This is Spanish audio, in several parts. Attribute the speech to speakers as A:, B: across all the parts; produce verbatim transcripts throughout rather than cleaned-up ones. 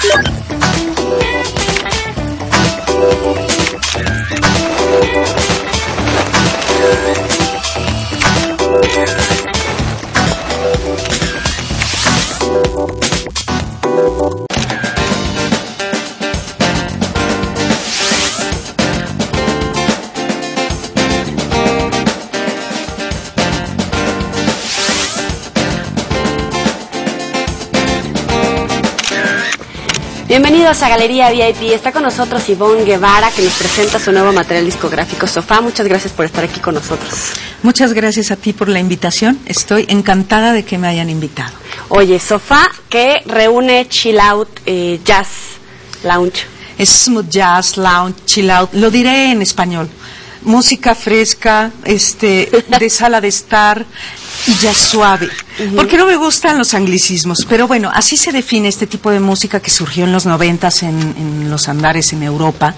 A: Bienvenidos a Galería V I P. Está con nosotros Ivonne Guevara, que nos presenta su nuevo material discográfico, Sofá. Muchas gracias por estar aquí con nosotros.
B: Muchas gracias a ti por la invitación. Estoy encantada de que me hayan invitado.
A: Oye, Sofá, que reúne chill out, eh, jazz, lounge.
B: Es smooth jazz, lounge, chill out. Lo diré en español. Música fresca, este, de sala de estar y jazz suave. Uh-huh. Porque no me gustan los anglicismos, pero bueno, así se define este tipo de música que surgió en los noventas en, en los andares en Europa,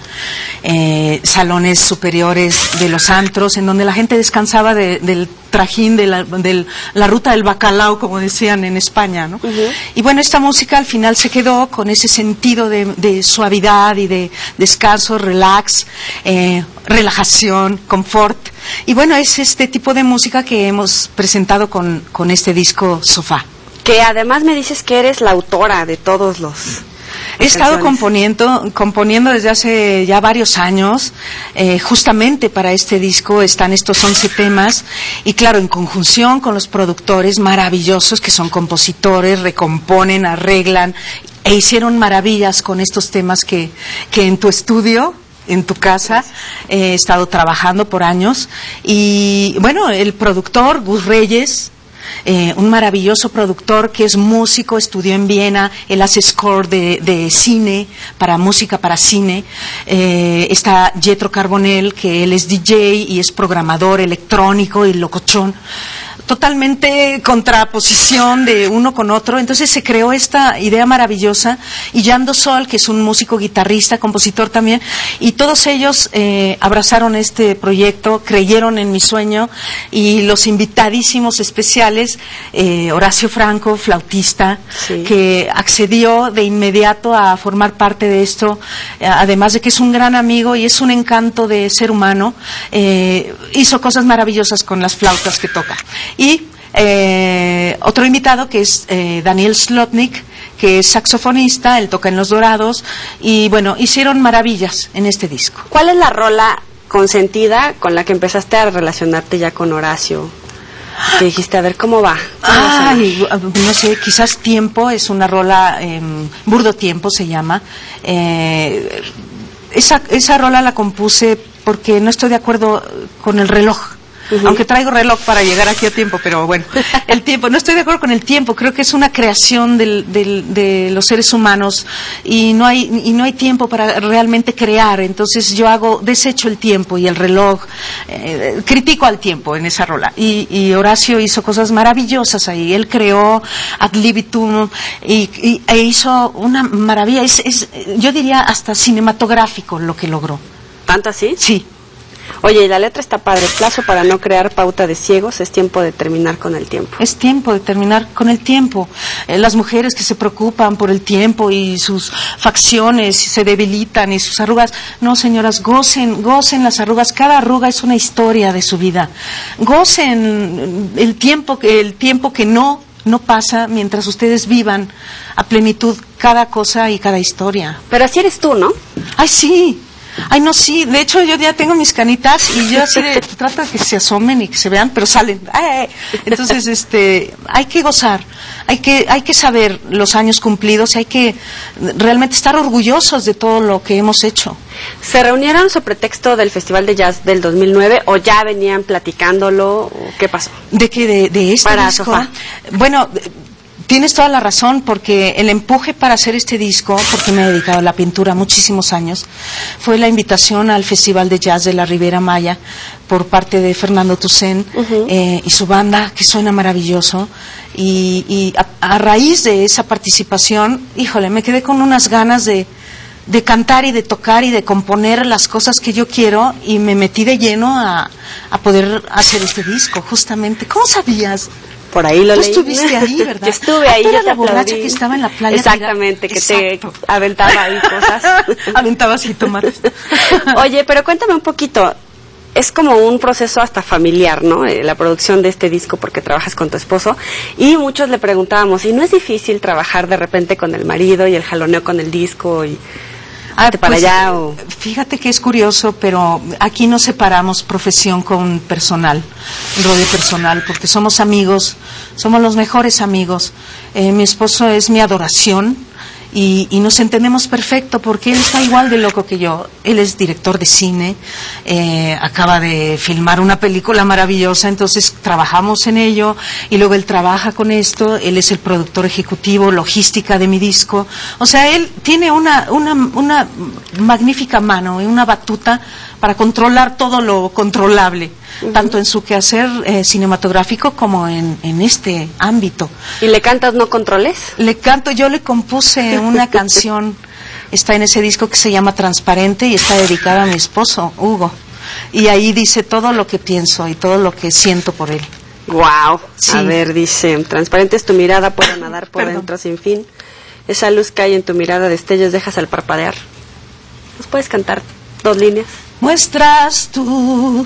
B: eh, salones superiores de los antros, en donde la gente descansaba de, del trajín, de la, de la ruta del bacalao, como decían en España, ¿no? Uh-huh. Y bueno, esta música al final se quedó con ese sentido de, de suavidad y de descanso, relax, eh, relajación, confort. Y bueno, es este tipo de música que hemos presentado con, con este disco Sofá.
A: Que además me dices que eres la autora de todos los...
B: He estado componiendo, componiendo desde hace ya varios años, eh, justamente para este disco están estos once temas, y claro, en conjunción con los productores maravillosos que son compositores, recomponen, arreglan, e hicieron maravillas con estos temas que, que en tu estudio, en tu casa, he estado trabajando por años. Y bueno, el productor, Gus Reyes, eh, un maravilloso productor que es músico, estudió en Viena, él hace score de, de cine, para música para cine. Eh, está Jetro Carbonell, que él es D J y es programador electrónico y locochón. Totalmente contraposición de uno con otro, entonces se creó esta idea maravillosa, y Yando Sol, que es un músico, guitarrista, compositor también, y todos ellos eh, abrazaron este proyecto, creyeron en mi sueño, y los invitadísimos especiales, eh, Horacio Franco, flautista, sí, que accedió de inmediato a formar parte de esto, eh, además de que es un gran amigo y es un encanto de ser humano, eh, hizo cosas maravillosas con las flautas que toca. Y eh, otro invitado que es eh, Daniel Slotnick, que es saxofonista, él toca en Los Dorados, y bueno, hicieron maravillas en este disco.
A: ¿Cuál es la rola consentida con la que empezaste a relacionarte ya con Horacio? Que dijiste, a ver, ¿cómo va? ¿Cómo
B: Ay, no sé, quizás Tiempo es una rola, eh, Burdo Tiempo se llama. Eh, esa, esa rola la compuse porque no estoy de acuerdo con el reloj. Uh-huh. Aunque traigo reloj para llegar aquí a tiempo, pero bueno, el tiempo, no estoy de acuerdo con el tiempo, creo que es una creación del, del, de los seres humanos, y no hay y no hay tiempo para realmente crear, entonces yo hago, desecho el tiempo y el reloj, eh, critico al tiempo en esa rola, y, y Horacio hizo cosas maravillosas ahí, él creó Ad Libitum, y, y, e hizo una maravilla, es, es, yo diría hasta cinematográfico lo que logró.
A: ¿Tanto así?
B: Sí.
A: Oye, y la letra está padre. Plazo para no crear pauta de ciegos, es tiempo de terminar con el tiempo.
B: Es tiempo de terminar con el tiempo. Eh, las mujeres que se preocupan por el tiempo y sus facciones y se debilitan y sus arrugas. No, señoras, gocen, gocen las arrugas. Cada arruga es una historia de su vida. Gocen el tiempo que, el tiempo que no, no pasa mientras ustedes vivan a plenitud cada cosa y cada historia.
A: Pero así eres tú, ¿no?
B: Ay, sí. Ay, no, sí, de hecho yo ya tengo mis canitas y yo así de, trato de que se asomen y que se vean, pero salen. Ay, entonces, este, hay que gozar, hay que, hay que saber los años cumplidos y hay que realmente estar orgullosos de todo lo que hemos hecho.
A: ¿Se reunieron sobre pretexto del Festival de Jazz del dos mil nueve o ya venían platicándolo? ¿O qué pasó?
B: ¿De qué? ¿De, de este
A: Para
B: disco?
A: Sofá.
B: Bueno, tienes toda la razón, porque el empuje para hacer este disco, porque me he dedicado a la pintura muchísimos años, fue la invitación al Festival de Jazz de la Riviera Maya por parte de Fernando Toussaint, uh-huh. eh, y su banda, que suena maravilloso. Y, y a, a raíz de esa participación, híjole, me quedé con unas ganas de, de cantar y de tocar y de componer las cosas que yo quiero, y me metí de lleno a, a poder hacer este disco, justamente. ¿Cómo sabías?
A: Por ahí lo
B: Tú
A: leí.
B: estuviste ahí, ¿verdad?
A: Yo estuve ahí.
B: ¿Tú eras
A: yo te
B: la borracha
A: aplaudí.
B: que estaba en la playa?
A: Exactamente, que
B: Exacto.
A: te aventaba ahí cosas.
B: Aventaba así tomates.
A: Oye, pero cuéntame un poquito. Es como un proceso hasta familiar, ¿no? Eh, la producción de este disco, porque trabajas con tu esposo. Y muchos le preguntábamos, ¿y no es difícil trabajar de repente con el marido y el jaloneo con el disco y
B: Ah,
A: para
B: pues,
A: allá? O...
B: Fíjate que es curioso, pero aquí no separamos profesión con personal, rollo personal, porque somos amigos, somos los mejores amigos. Eh, mi esposo es mi adoración. Y, y nos entendemos perfecto porque él está igual de loco que yo. Él es director de cine, eh, acaba de filmar una película maravillosa, entonces trabajamos en ello y luego él trabaja con esto, él es el productor ejecutivo, logística de mi disco. O sea, él tiene una, una, una magnífica mano y una batuta para controlar todo lo controlable, uh-huh. tanto en su quehacer eh, cinematográfico como en, en este ámbito.
A: ¿Y le cantas No Controles?
B: Le canto, yo le compuse una canción, está en ese disco que se llama Transparente y está dedicada a mi esposo, Hugo. Y ahí dice todo lo que pienso y todo lo que siento por él.
A: Wow.
B: Sí.
A: A ver, dice, transparente es tu mirada, puedo nadar por
B: Perdón.
A: dentro sin fin. Esa luz que hay en tu mirada, destellos dejas al parpadear. ¿Nos puedes cantar dos líneas?
B: Muestras tu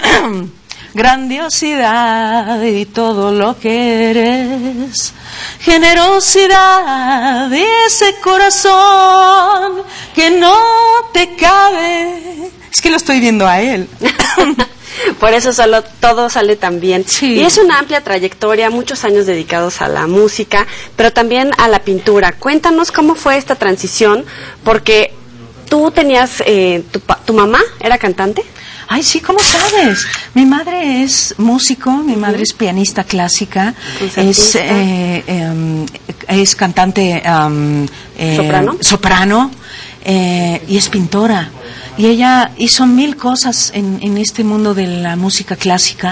B: grandiosidad y todo lo que eres, generosidad y ese corazón que no te cabe. Es que lo estoy viendo a él.
A: Por eso solo todo sale tan bien.
B: Sí.
A: Y es una amplia trayectoria, muchos años dedicados a la música, pero también a la pintura. Cuéntanos cómo fue esta transición, porque tú tenías, eh, tu, tu mamá era cantante.
B: Ay, sí, ¿cómo sabes? Mi madre es músico, mi madre es pianista clásica, es, eh, eh, es cantante um, eh,
A: soprano,
B: soprano eh, y es pintora. Y ella hizo mil cosas en, en este mundo de la música clásica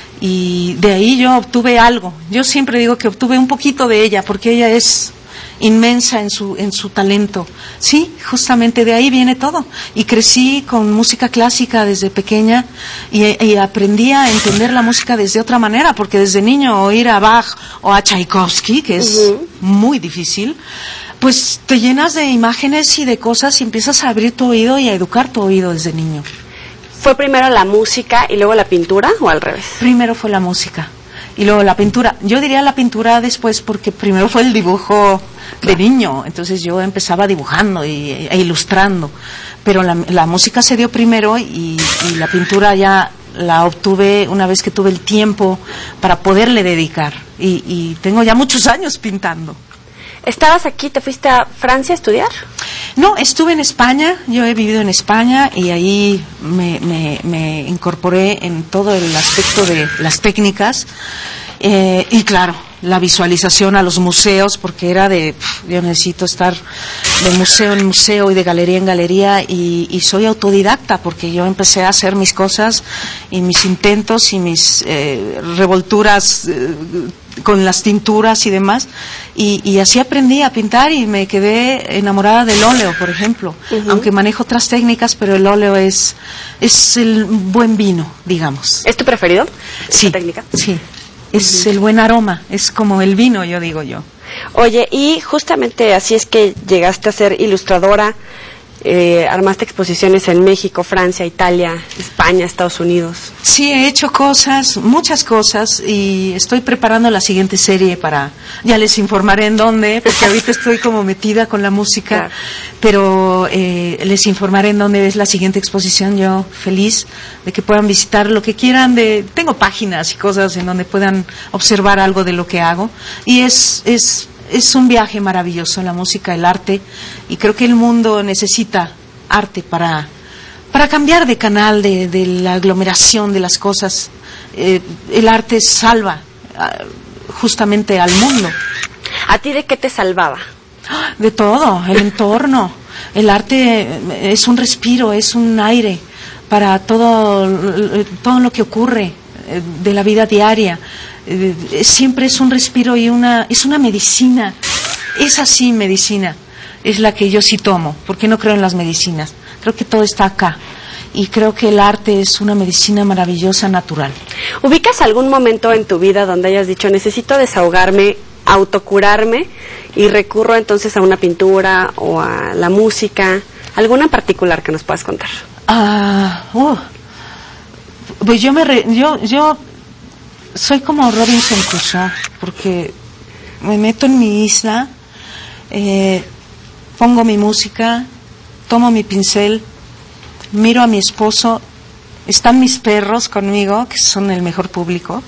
B: y de ahí yo obtuve algo. Yo siempre digo que obtuve un poquito de ella porque ella es inmensa en su en su talento. Sí, justamente de ahí viene todo. Y crecí con música clásica desde pequeña y, y aprendí a entender la música desde otra manera, porque desde niño oír a Bach o a Tchaikovsky, que es uh-huh. muy difícil, pues te llenas de imágenes y de cosas y empiezas a abrir tu oído y a educar tu oído desde niño.
A: ¿Fue primero la música y luego la pintura o al revés?
B: Primero fue la música y luego la pintura. Yo diría la pintura después porque primero fue el dibujo de niño, entonces yo empezaba dibujando y, e ilustrando, pero la, la música se dio primero y, y la pintura ya la obtuve una vez que tuve el tiempo para poderle dedicar y, y tengo ya muchos años pintando.
A: ¿Estabas aquí, te fuiste a Francia a estudiar?
B: No, estuve en España, yo he vivido en España y ahí me, me, me incorporé en todo el aspecto de las técnicas eh, y claro, la visualización a los museos, porque era de, pff, yo necesito estar de museo en museo y de galería en galería y, y soy autodidacta porque yo empecé a hacer mis cosas y mis intentos y mis eh, revolturas eh, con las tinturas y demás y, y así aprendí a pintar y me quedé enamorada del óleo, por ejemplo, uh-huh. aunque manejo otras técnicas, pero el óleo es, es el buen vino, digamos.
A: ¿Es tu preferido?
B: Sí,
A: técnica?
B: Sí. Es uh-huh. el buen aroma, es como el vino, yo digo yo.
A: Oye, y justamente así es que llegaste a ser ilustradora, eh, armaste exposiciones en México, Francia, Italia, España, Estados Unidos.
B: Sí, he hecho cosas, muchas cosas, y estoy preparando la siguiente serie para, ya les informaré en dónde, porque ahorita estoy como metida con la música, claro. pero eh, les informaré en dónde es la siguiente exposición. Yo feliz de que puedan visitar lo que quieran, de tengo páginas y cosas en donde puedan observar algo de lo que hago, y es es es un viaje maravilloso la música, el arte, y creo que el mundo necesita arte para para cambiar de canal de, de la aglomeración de las cosas. Eh, el arte salva uh, justamente al mundo.
A: ¿A ti de qué te salvaba?
B: De todo, el entorno. El arte es un respiro, es un aire para todo, todo lo que ocurre de la vida diaria. Siempre es un respiro y una es una medicina. Es así medicina. Es la que yo sí tomo, porque no creo en las medicinas. Creo que todo está acá. y creo que el arte es una medicina maravillosa, natural.
A: ¿Ubicas algún momento en tu vida donde hayas dicho, necesito desahogarme, autocurarme, y recurro entonces a una pintura o a la música? ¿Alguna en particular que nos puedas contar?
B: Ah, uh, pues yo me re, yo yo soy como Robinson Crusoe, porque me meto en mi isla, eh, pongo mi música, tomo mi pincel, miro a mi esposo, están mis perros conmigo, que son el mejor público,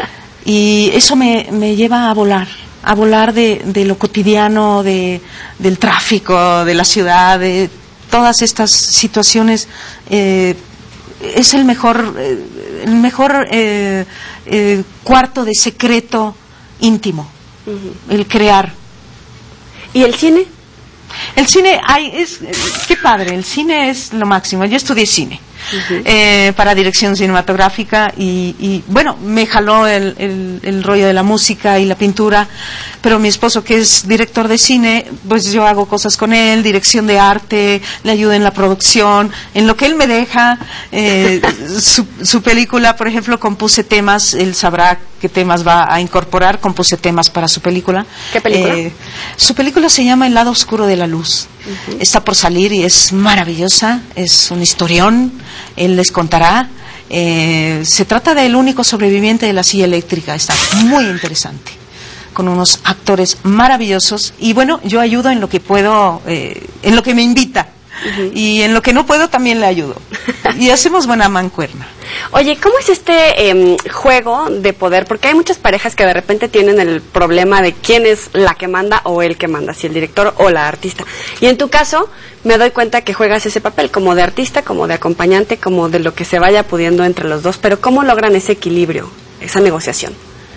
B: y eso me, me lleva a volar, a volar de, de lo cotidiano, de, del tráfico, de la ciudad, de todas estas situaciones. Eh, es el mejor, eh, el mejor eh, eh, cuarto de secreto íntimo, uh-huh. El crear.
A: ¿Y el cine?
B: El cine, ay, es, qué padre, el cine es lo máximo. Yo estudié cine, uh-huh. eh, para dirección cinematográfica y, y bueno, me jaló el, el, el rollo de la música y la pintura, pero mi esposo, que es director de cine, pues yo hago cosas con él, dirección de arte, le ayudo en la producción, en lo que él me deja. Eh, su, su película, por ejemplo, compuse temas, él sabrá qué temas va a incorporar, compuse temas para su película.
A: ¿Qué película?
B: Eh, su película se llama El lado oscuro de la luz. Uh-huh. Está por salir y es maravillosa, es un historión, él les contará. Eh, se trata del único sobreviviente de la silla eléctrica, está muy interesante, con unos actores maravillosos, y bueno, yo ayudo en lo que puedo, eh, en lo que me invita, uh-huh. Y en lo que no puedo también le ayudo, y hacemos buena mancuerna.
A: Oye, ¿cómo es este eh, juego de poder? Porque hay muchas parejas que de repente tienen el problema de quién es la que manda o el que manda, si el director o la artista. Y en tu caso, me doy cuenta que juegas ese papel como de artista, como de acompañante, como de lo que se vaya pudiendo entre los dos. Pero ¿cómo logran ese equilibrio, esa negociación?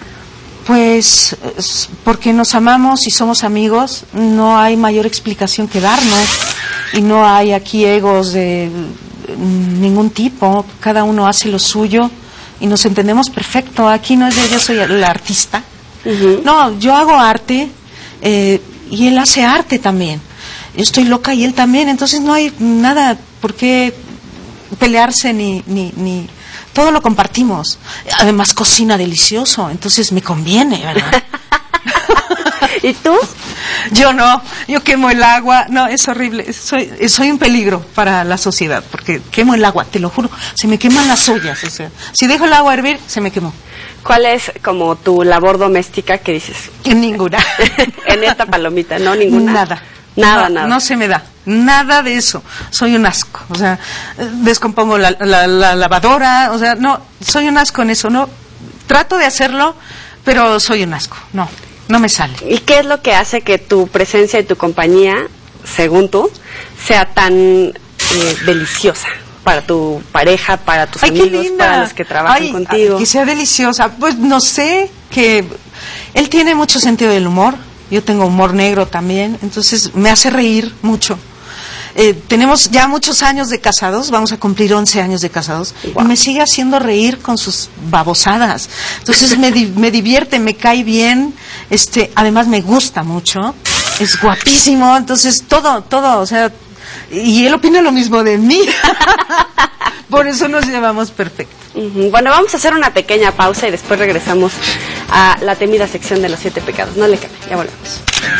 B: Pues porque nos amamos y somos amigos, no hay mayor explicación que darnos, y no hay aquí egos de ningún tipo, cada uno hace lo suyo y nos entendemos perfecto. Aquí no es de yo soy el artista, uh-huh. No, yo hago arte, eh, y él hace arte también. Yo estoy loca y él también, entonces no hay nada por qué pelearse ni ni ni todo lo compartimos. Además cocina delicioso, entonces me conviene, ¿verdad?
A: ¿Y tú?
B: Yo no, yo quemo el agua, no, es horrible, soy soy un peligro para la sociedad, porque quemo el agua, te lo juro, se me queman las ollas, o sea, si dejo el agua a hervir, se me quemó.
A: ¿Cuál es como tu labor doméstica que dices?
B: Ninguna.
A: En esta palomita, ¿no? ¿Ninguna?
B: Nada.
A: Nada,
B: no,
A: nada.
B: No se me da, nada de eso. Soy un asco, o sea, descompongo la, la, la lavadora, o sea, no, soy un asco en eso, no, trato de hacerlo, pero soy un asco, no, no me sale.
A: ¿Y qué es lo que hace que tu presencia y tu compañía, según tú, sea tan eh, deliciosa para tu pareja, para tus
B: Ay,
A: amigos, para los que trabajan
B: Ay,
A: contigo?
B: Que sea deliciosa, pues no sé, que él tiene mucho sentido del humor. Yo tengo humor negro también, entonces me hace reír mucho. Eh, tenemos ya muchos años de casados, vamos a cumplir once años de casados, wow. Y me sigue haciendo reír con sus babosadas. Entonces me, di- me divierte, me cae bien, este, además me gusta mucho, es guapísimo, entonces todo, todo, o sea, y él opina lo mismo de mí. Por eso nos llevamos perfecto.
A: Uh-huh. Bueno, vamos a hacer una pequeña pausa y después regresamos a la temida sección de los siete pecados. No le cambie, ya volvemos.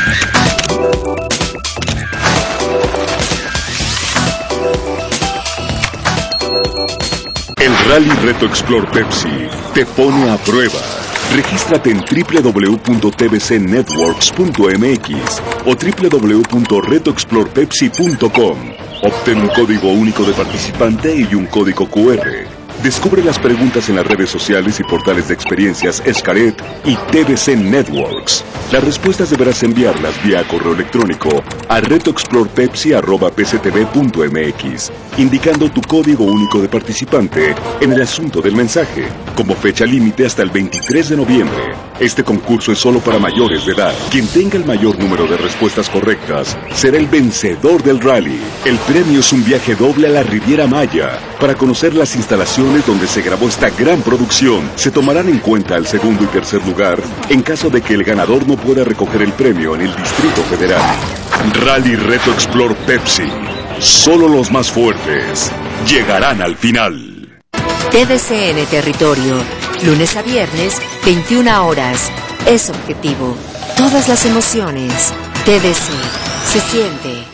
C: El Rally Reto Explore Pepsi te pone a prueba. Regístrate en doble u doble u doble u punto t v c networks punto m x o doble u doble u doble u punto reto explore pepsi punto com. Obtén un código único de participante y un código cu erre. Descubre las preguntas en las redes sociales y portales de experiencias Xcaret y T V C Networks. Las respuestas deberás enviarlas vía correo electrónico a reto explore pepsi arroba p c t v punto m x, indicando tu código único de participante en el asunto del mensaje, como fecha límite hasta el veintitrés de noviembre. Este concurso es solo para mayores de edad. Quien tenga el mayor número de respuestas correctas será el vencedor del rally. El premio es un viaje doble a la Riviera Maya para conocer las instalaciones donde se grabó esta gran producción. Se tomarán en cuenta el segundo y tercer lugar en caso de que el ganador no pueda recoger el premio en el Distrito Federal. Rally Reto Explore Pepsi. Solo los más fuertes llegarán al final.
D: T D C N Territorio, lunes a viernes, veintiuna horas. Es objetivo. Todas las emociones. T D C. Se siente.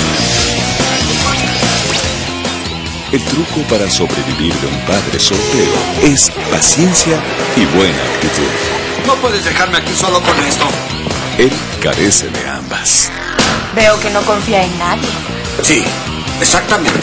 C: El truco para sobrevivir de un padre soltero es paciencia y buena actitud.
E: No puedes dejarme aquí solo con esto.
C: Él carece de ambas.
F: Veo que no confía en nadie.
E: Sí, exactamente.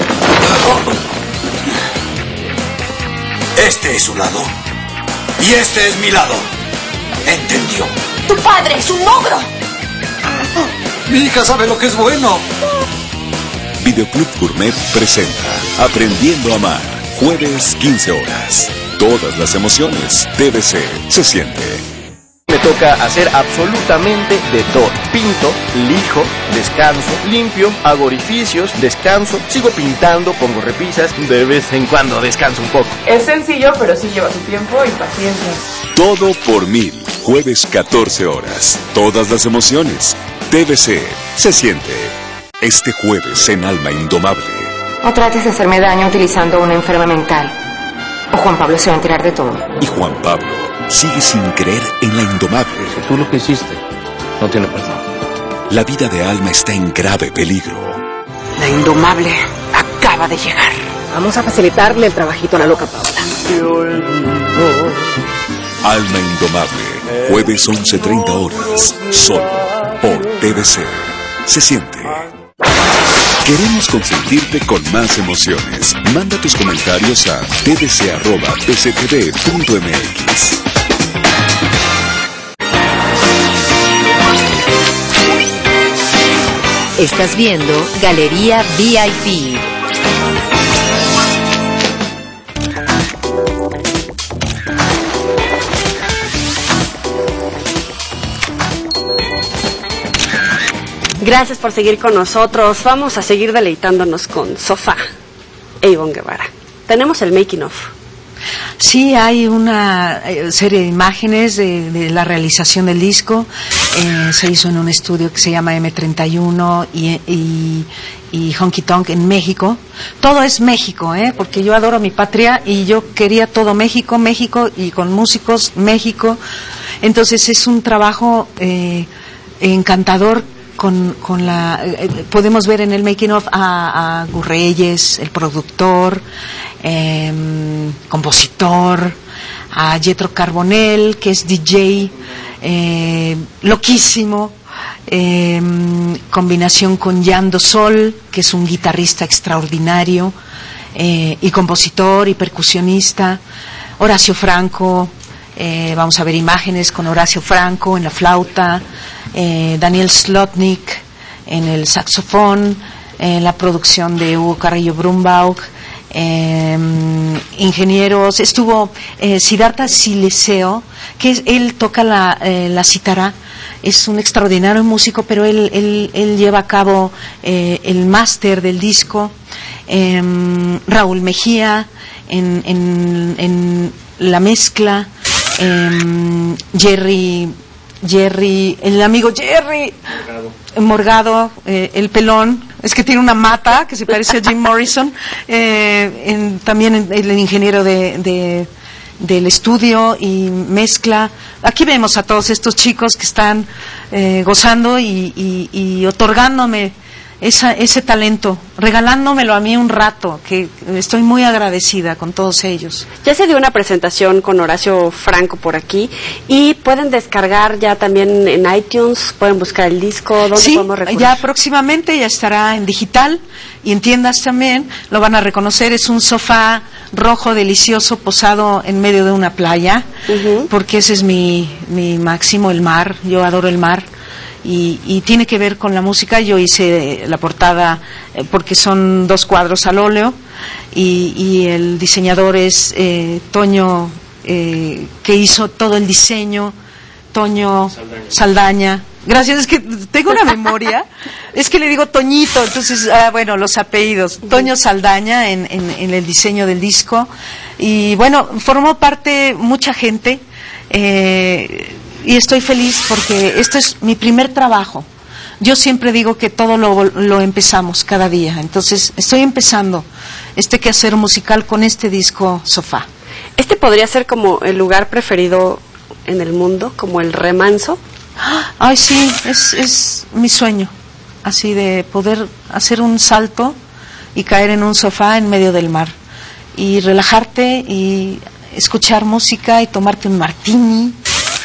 E: Este es su lado y este es mi lado. ¿Entendió?
F: ¡Tu padre es un ogro!
E: Mi hija sabe lo que es bueno.
C: Videoclub Gourmet presenta Aprendiendo a Amar, jueves quince horas. Todas las emociones, T D C, se siente.
G: Me toca hacer absolutamente de todo. Pinto, lijo, descanso, limpio, hago orificios, descanso, sigo pintando, pongo repisas, de vez en cuando descanso un poco.
H: Es sencillo, pero sí lleva su tiempo y paciencia.
C: Todo por mil, jueves catorce horas. Todas las emociones, T D C, se siente. Este jueves en Alma Indomable.
I: No trates de hacerme daño utilizando una enferma mental. O Juan Pablo se va a enterar de todo.
C: Y Juan Pablo sigue sin creer en la Indomable.
G: Si tú lo que hiciste no tiene perdón.
C: La vida de Alma está en grave peligro.
J: La Indomable acaba de llegar.
I: Vamos a facilitarle el trabajito a la loca Paola.
C: Alma Indomable, jueves once treinta horas, solo por T D C. Se siente. Queremos consentirte con más emociones. Manda tus comentarios a t d c arroba p c t v punto m x.
D: Estás viendo Galería V I P.
A: Gracias por seguir con nosotros. Vamos a seguir deleitándonos con Sofá e Ivonne Guevara. Tenemos el making of.
B: Sí, hay una eh, serie de imágenes de, de la realización del disco. Eh, se hizo en un estudio que se llama M treinta y uno y, y, y Honky Tonk en México. Todo es México, ¿eh? Porque yo adoro mi patria y yo quería todo México, México y con músicos México. Entonces es un trabajo eh, encantador. Con, con la eh, podemos ver en el making of a, a Gus Reyes, el productor, eh, compositor, a Jethro Carbonell, que es D J, eh, loquísimo, eh, combinación con Yando Sol, que es un guitarrista extraordinario, eh, y compositor y percusionista, Horacio Franco. Eh, vamos a ver imágenes con Horacio Franco en la flauta, eh, Daniel Slotnick en el saxofón, en eh, la producción de Hugo Carrillo Brumbaugh, eh, ingenieros, estuvo eh, Siddhartha Sileseo, que es, él toca la, eh, la cítara, es un extraordinario músico, pero él, él, él lleva a cabo eh, el máster del disco, eh, Raúl Mejía en, en, en la mezcla, Eh, Jerry, Jerry, el amigo Jerry Morgado, Morgado eh, el pelón, es que tiene una mata que se parece a Jim Morrison, eh, en, también el, el ingeniero de, de, del estudio y mezcla. Aquí vemos a todos estos chicos que están eh, gozando y, y, y otorgándome Esa, ese talento, regalándomelo a mí un rato, que estoy muy agradecida con todos ellos.
A: Ya se dio una presentación con Horacio Franco por aquí y pueden descargar ya también en iTunes, pueden buscar el disco, ¿dónde
B: sí,
A: podemos recurrir?
B: Ya próximamente ya estará en digital y en tiendas también, lo van a reconocer, es un sofá rojo delicioso posado en medio de una playa, uh-huh. Porque ese es mi, mi máximo, el mar, yo adoro el mar. Y, y tiene que ver con la música. Yo hice la portada eh, porque son dos cuadros al óleo y, y el diseñador es eh, Toño, eh, que hizo todo el diseño, Toño Saldaña. Saldaña. Gracias, es que tengo una memoria, es que le digo Toñito, entonces, ah, bueno, los apellidos. Toño Saldaña en, en, en el diseño del disco. Y bueno, formó parte mucha gente. Eh, Y estoy feliz porque esto es mi primer trabajo. yo siempre digo que todo lo, lo empezamos cada día. Entonces, estoy empezando este quehacer musical con este disco Sofá.
A: ¿Este podría ser como el lugar preferido en el mundo, como el remanso?
B: Ay, sí, es, es mi sueño, así de poder hacer un salto y caer en un sofá en medio del mar y relajarte y escuchar música y tomarte un martini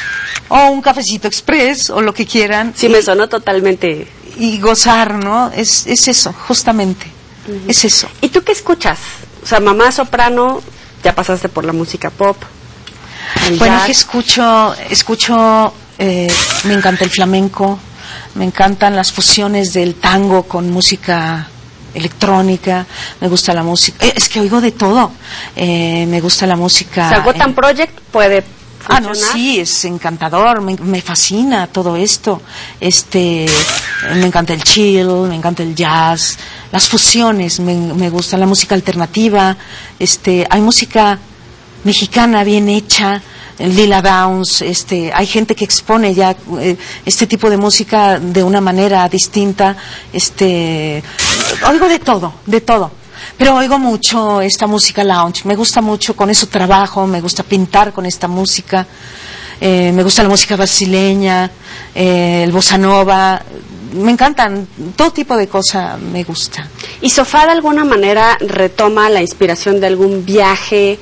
B: o un cafecito express o lo que quieran.
A: Sí, y, me sonó totalmente.
B: Y gozar, ¿no? Es, es eso, justamente, uh-huh. es eso.
A: ¿Y tú qué escuchas? O sea, mamá soprano, ya pasaste por la música pop.
B: Bueno, jazz. que escucho, escucho, eh, me encanta el flamenco, me encantan las fusiones del tango con música electrónica, me gusta la música, eh, es que oigo de todo, eh, me gusta la música.
A: O sea, Gotham eh, Project puede funcionar.
B: Ah, no, sí, es encantador, me, me fascina todo esto, este, me encanta el chill, me encanta el jazz, las fusiones, me, me gusta la música alternativa, este, hay música mexicana bien hecha, Lila Downs, este, hay gente que expone ya eh, este tipo de música de una manera distinta, este, oigo de todo, de todo, pero oigo mucho esta música lounge, me gusta mucho, con eso trabajo, me gusta pintar con esta música, eh, me gusta la música brasileña, eh, el bossa nova, me encantan, todo tipo de cosas me gusta.
A: ¿Y Sofá de alguna manera retoma la inspiración de algún viaje,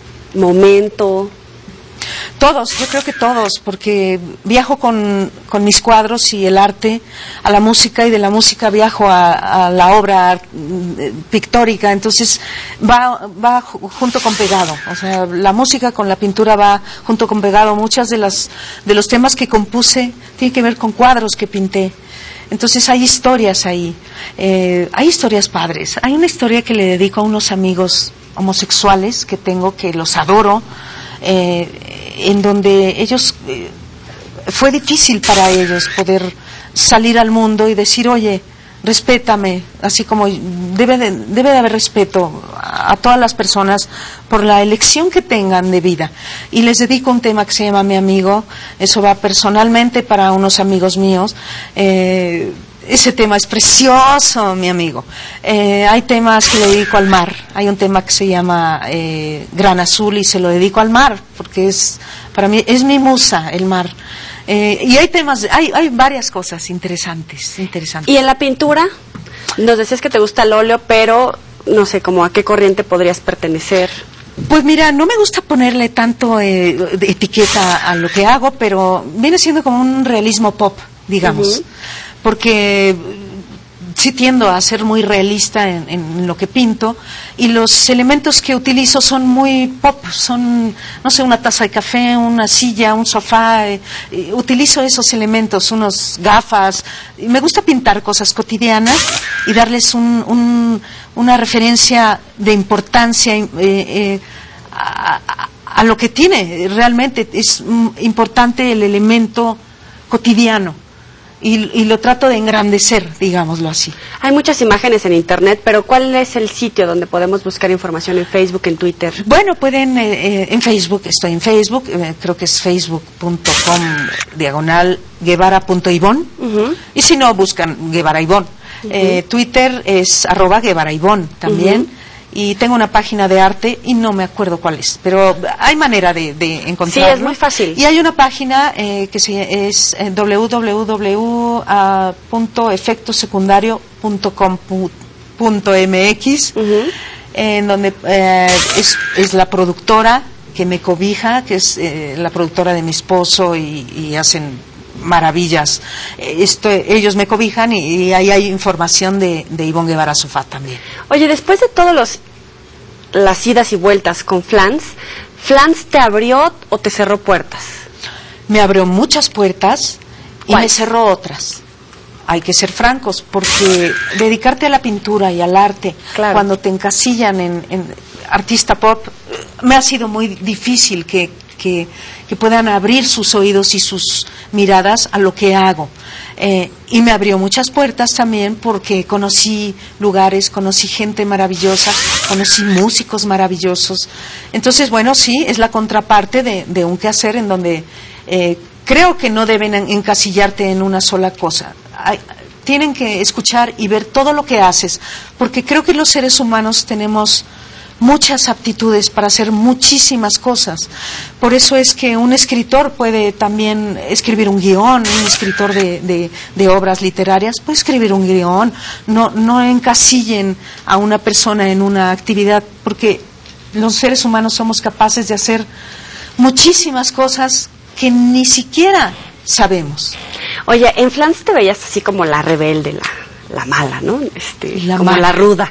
A: momento?
B: Todos, yo creo que todos, porque viajo con, con mis cuadros y el arte a la música, y de la música viajo a, a la obra pictórica, entonces va, va junto con pegado, o sea, la música con la pintura va junto con pegado. Muchas de las de los temas que compuse tienen que ver con cuadros que pinté. Entonces hay historias ahí, eh, hay historias padres. Hay una historia que le dedico a unos amigos homosexuales que tengo, que los adoro, eh, en donde ellos, eh, fue difícil para ellos poder salir al mundo y decir, oye, respétame, así como debe de, debe de haber respeto a, a todas las personas por la elección que tengan de vida. Y les dedico un tema que se llama Mi Amigo, eso va personalmente para unos amigos míos. Eh, ese tema es precioso, mi amigo. Eh, hay temas que le dedico al mar, hay un tema que se llama eh, Gran Azul, y se lo dedico al mar, porque es, para mí, es mi musa, el mar. Eh, y hay temas, hay, hay varias cosas interesantes, interesantes.
A: ¿Y en la pintura? Nos decías que te gusta el óleo, pero no sé, como a qué corriente podrías pertenecer.
B: Pues mira, no me gusta ponerle tanto eh, de etiqueta a lo que hago, pero viene siendo como un realismo pop, digamos. Uh-huh. Porque sí tiendo a ser muy realista en, en lo que pinto, y los elementos que utilizo son muy pop, son, no sé, una taza de café, una silla, un sofá, eh, eh, utilizo esos elementos, unos gafas, y me gusta pintar cosas cotidianas y darles un, un, una referencia de importancia eh, eh, a, a, a lo que tiene realmente. Es mm, importante el elemento cotidiano. Y, y lo trato de engrandecer, digámoslo así.
A: Hay muchas imágenes en internet, pero ¿cuál es el sitio donde podemos buscar información? ¿En Facebook, en Twitter?
B: Bueno, pueden, eh, eh, en Facebook, estoy en Facebook, eh, creo que es facebook punto com diagonal guevara punto ivonne, uh-huh. Y si no, buscan Guevara Ivonne. Uh-huh. eh, Twitter es arroba Guevara Ivonne también. Uh-huh. Y tengo una página de arte y no me acuerdo cuál es, pero hay manera de, de encontrarlo.
A: Sí, es muy fácil.
B: Y hay una página eh, que se, es eh, doble u doble u doble u punto efecto secundario punto com punto m x, uh-huh. En donde eh, es, es la productora que me cobija, que es eh, la productora de mi esposo, y, y hacen maravillas. Esto, ellos me cobijan, y, y ahí hay información de, de Ivonne Guevara Sofá también.
A: Oye, después de todos los las idas y vueltas con Flans, ¿Flans te abrió o te cerró puertas?
B: Me abrió muchas puertas y
A: ¿cuál?
B: Me cerró otras. Hay que ser francos, porque dedicarte a la pintura y al arte, claro, cuando te encasillan en, en artista pop, me ha sido muy difícil que Que, que puedan abrir sus oídos y sus miradas a lo que hago. Eh, y me abrió muchas puertas también, porque conocí lugares, conocí gente maravillosa, conocí músicos maravillosos. Entonces, bueno, sí, es la contraparte de, de un quehacer en donde eh, creo que no deben encasillarte en una sola cosa. hay, tienen que escuchar y ver todo lo que haces, porque creo que los seres humanos tenemos muchas aptitudes para hacer muchísimas cosas. Por eso es que un escritor puede también escribir un guión, un escritor de, de, de obras literarias puede escribir un guión. No, no encasillen a una persona en una actividad, porque los seres humanos somos capaces de hacer muchísimas cosas que ni siquiera sabemos.
A: Oye, en Flans te veías así como la rebelde, la, la mala, ¿no? Este,
B: la
A: como
B: mala.
A: la ruda.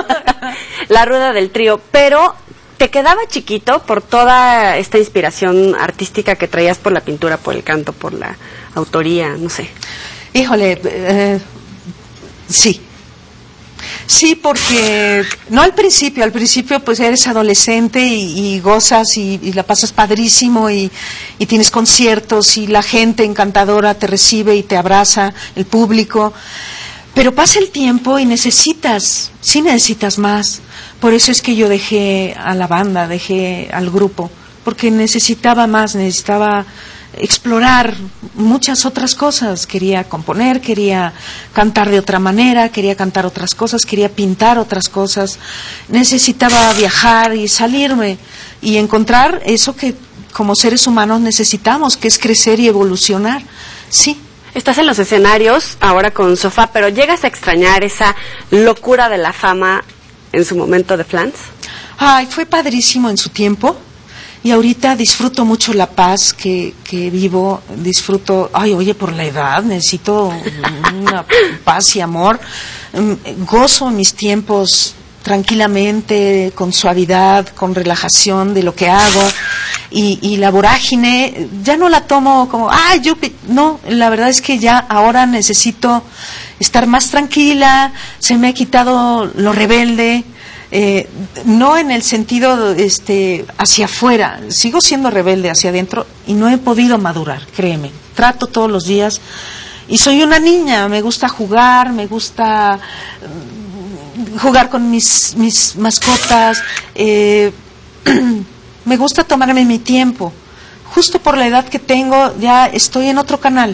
A: La ruda del trío, pero te quedaba chiquito por toda esta inspiración artística que traías por la pintura, por el canto, por la autoría, no sé.
B: Híjole, eh, sí. Sí, porque no al principio, al principio pues eres adolescente y, y gozas y, y la pasas padrísimo y, y tienes conciertos y la gente encantadora te recibe y te abraza, el público. Pero pasa el tiempo y necesitas, sí necesitas más. Por eso es que yo dejé a la banda, dejé al grupo, porque necesitaba más, necesitaba explorar muchas otras cosas. Quería componer, quería cantar de otra manera, quería cantar otras cosas, quería pintar otras cosas. Necesitaba viajar y salirme y encontrar eso que como seres humanos necesitamos, que es crecer y evolucionar. Sí.
A: Estás en los escenarios ahora con Sofá, pero ¿llegas a extrañar esa locura de la fama en su momento de Flans?
B: Ay, fue padrísimo en su tiempo y ahorita disfruto mucho la paz que, que vivo, disfruto, ay, oye, por la edad necesito una paz y amor, gozo mis tiempos tranquilamente, con suavidad, con relajación de lo que hago y, y la vorágine ya no la tomo como, ah, yo, no, la verdad es que ya ahora necesito estar más tranquila, se me ha quitado lo rebelde, eh, no en el sentido este hacia afuera, sigo siendo rebelde hacia adentro y no he podido madurar, créeme, trato todos los días y soy una niña, me gusta jugar, me gusta jugar con mis, mis mascotas, eh, me gusta tomarme mi tiempo. Justo por la edad que tengo, ya estoy en otro canal.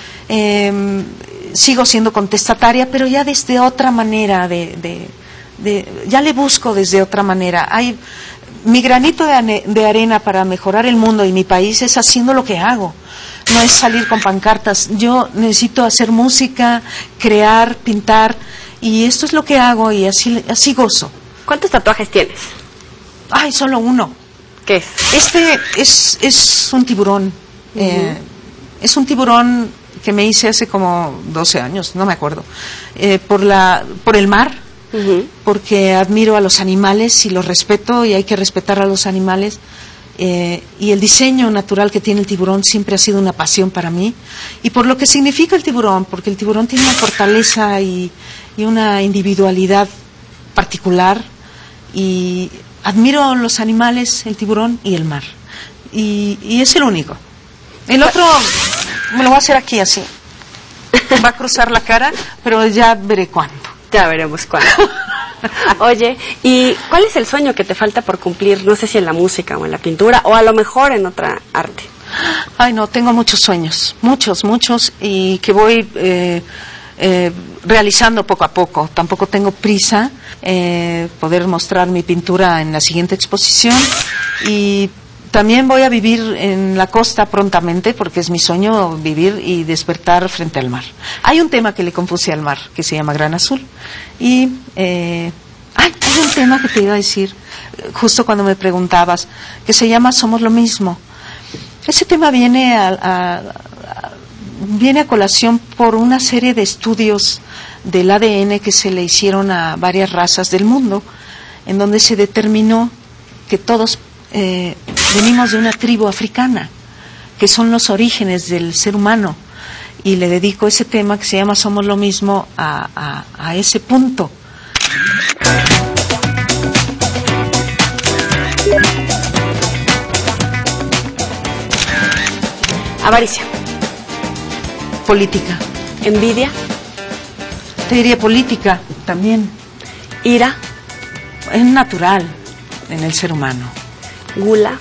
B: Eh, sigo siendo contestataria, pero ya desde otra manera, de, de, de, ya le busco desde otra manera. Hay, mi granito de, de arena para mejorar el mundo y mi país es haciendo lo que hago. No es salir con pancartas. Yo necesito hacer música, crear, pintar. Y esto es lo que hago y así, así gozo.
A: ¿Cuántos tatuajes tienes?
B: Ay, solo uno.
A: ¿Qué es?
B: Este es, es un tiburón. Uh-huh. eh, es un tiburón que me hice hace como doce años, no me acuerdo. Eh, por, la, por el mar, uh-huh. Porque admiro a los animales y los respeto y hay que respetar a los animales. Eh, y el diseño natural que tiene el tiburón siempre ha sido una pasión para mí. Y por lo que significa el tiburón, porque el tiburón tiene una fortaleza y... y una individualidad particular y admiro los animales, el tiburón y el mar y, y es el único. El otro me lo voy a hacer aquí así, va a cruzar la cara, pero ya veré cuándo.
A: Ya veremos cuándo. Oye, ¿y cuál es el sueño que te falta por cumplir? No sé si en la música o en la pintura o a lo mejor en otra arte.
B: Ay, no, tengo muchos sueños, muchos, muchos y que voy eh, Eh, realizando poco a poco. Tampoco tengo prisa, eh, poder mostrar mi pintura en la siguiente exposición y también voy a vivir en la costa prontamente porque es mi sueño vivir y despertar frente al mar. Hay un tema que le compuse al mar que se llama Gran Azul y eh, ay, hay un tema que te iba a decir justo cuando me preguntabas que se llama Somos lo Mismo. Ese tema viene a, a, a viene a colación por una serie de estudios del A D N que se le hicieron a varias razas del mundo, en donde se determinó que todos eh, venimos de una tribu africana, que son los orígenes del ser humano, y le dedico ese tema que se llama Somos lo Mismo a, a, a ese punto.
A: Avaricia.
B: Política.
A: Envidia.
B: Te diría política también.
A: Ira.
B: Es natural en el ser humano.
A: Gula.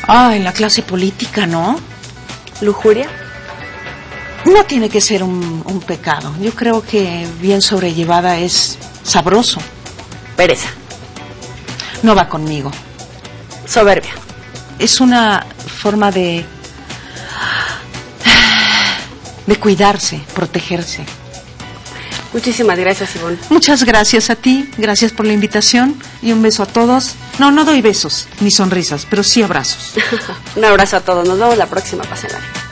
B: Ah, en la clase política, ¿no?
A: ¿Lujuria?
B: No tiene que ser un, un pecado. Yo creo que bien sobrellevada es sabroso.
A: Pereza.
B: No va conmigo.
A: Soberbia.
B: Es una forma de... de cuidarse, protegerse.
A: Muchísimas gracias, Ivonne.
B: Muchas gracias a ti, gracias por la invitación y un beso a todos. No, no doy besos ni sonrisas, pero sí abrazos.
A: Un abrazo a todos, nos vemos la próxima, pásenla bien.